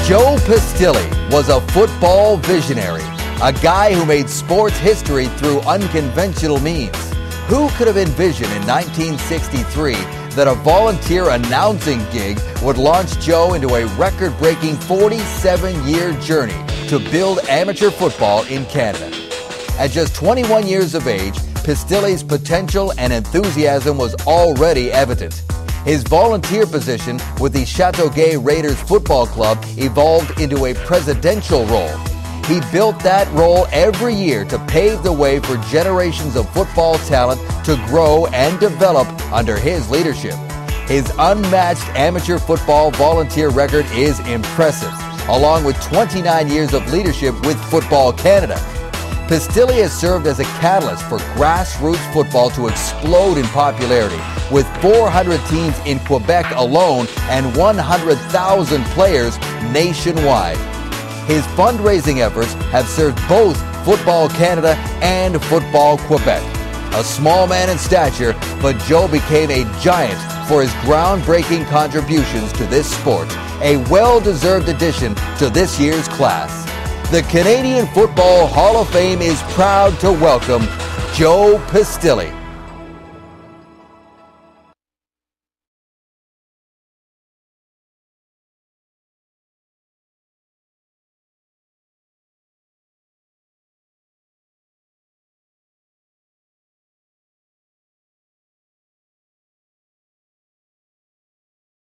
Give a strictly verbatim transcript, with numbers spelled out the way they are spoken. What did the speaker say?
Joe Pistilli was a football visionary, a guy who made sports history through unconventional means. Who could have envisioned in nineteen sixty-three that a volunteer announcing gig would launch Joe into a record-breaking forty-seven-year journey to build amateur football in Canada? At just twenty-one years of age, Pistilli's potential and enthusiasm was already evident. His volunteer position with the Châteauguay Raiders Football Club evolved into a presidential role. He built that role every year to pave the way for generations of football talent to grow and develop under his leadership. His unmatched amateur football volunteer record is impressive, along with twenty-nine years of leadership with Football Canada. Pistilli has served as a catalyst for grassroots football to explode in popularity, with four hundred teams in Quebec alone and one hundred thousand players nationwide. His fundraising efforts have served both Football Canada and Football Quebec. A small man in stature, but Joe became a giant for his groundbreaking contributions to this sport, a well-deserved addition to this year's class. The Canadian Football Hall of Fame is proud to welcome Joe Pistilli.